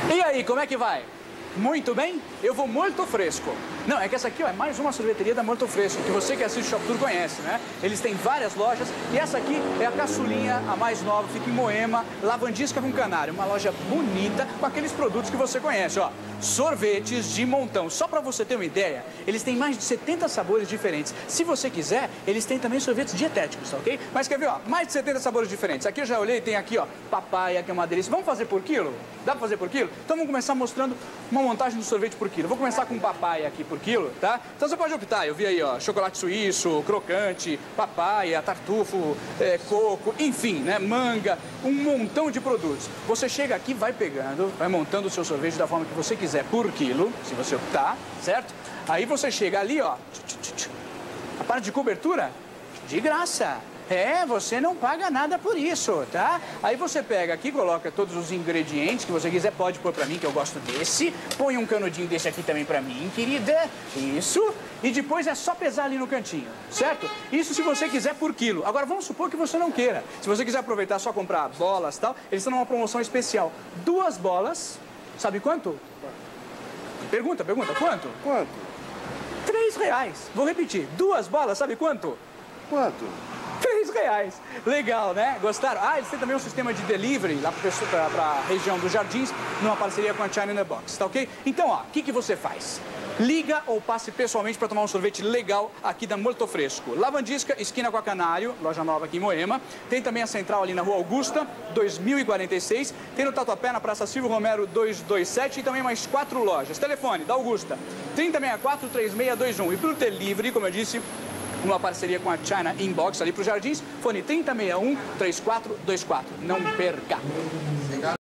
E aí, como é que vai? Muito bem? Eu vou muito fresco. Não, é que essa aqui ó, é mais uma sorveteria da Muito Fresco, que você que assiste o Shop Tour conhece, né? Eles têm várias lojas e essa aqui é a caçulinha, a mais nova, fica em Moema, Lavandisca com Canário. Uma loja bonita com aqueles produtos que você conhece, ó. Sorvetes de montão. Só para você ter uma ideia, eles têm mais de 70 sabores diferentes. Se você quiser, eles têm também sorvetes dietéticos, tá ok? Mas quer ver, ó, mais de 70 sabores diferentes. Aqui eu já olhei, tem aqui, ó, papaya, que é uma delícia. Vamos fazer por quilo? Dá para fazer por quilo? Então vamos começar mostrando uma montagem do sorvete por quilo. Vou começar com papaya aqui por quilo, tá? Então você pode optar, eu vi aí, ó, chocolate suíço, crocante, papaya, tartufo, coco, enfim, né, manga, um montão de produtos. Você chega aqui, vai pegando, vai montando o seu sorvete da forma que você quiser por quilo, se você optar, certo? Aí você chega ali, ó, a parte de cobertura, de graça. É, você não paga nada por isso, tá? Aí você pega aqui, coloca todos os ingredientes que você quiser, pode pôr pra mim, que eu gosto desse. Põe um canudinho desse aqui também pra mim, querida. Isso. E depois é só pesar ali no cantinho, certo? Isso se você quiser por quilo. Agora, vamos supor que você não queira. Se você quiser aproveitar só comprar bolas e tal, eles estão numa promoção especial. 2 bolas, sabe quanto? Pergunta, quanto? Quanto? R$3. Vou repetir. 2 bolas, sabe quanto? Quanto? R$3. Legal, né? Gostaram? Ah, eles têm também um sistema de delivery lá para a região dos Jardins, numa parceria com a China in the Box, tá ok? Então, ó, o que você faz? Liga ou passe pessoalmente para tomar um sorvete legal aqui da Muito Fresco. Lavandisca, esquina com a Canário, loja nova aqui em Moema. Tem também a central ali na Rua Augusta, 2046. Tem no Tatuapé, na Praça Silvio Romero, 227. E também mais 4 lojas. Telefone da Augusta, 3064-3621. E para o delivery, como eu disse, uma parceria com a China Inbox ali para os Jardins, fone 3061-3424. Não perca!